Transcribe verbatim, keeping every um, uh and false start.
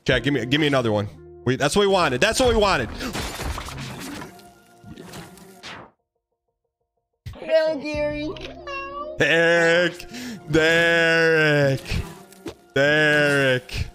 Chat, give me give me another one. We, that's what we wanted. That's what we wanted. No, Gary. Derek. Derek. Derek.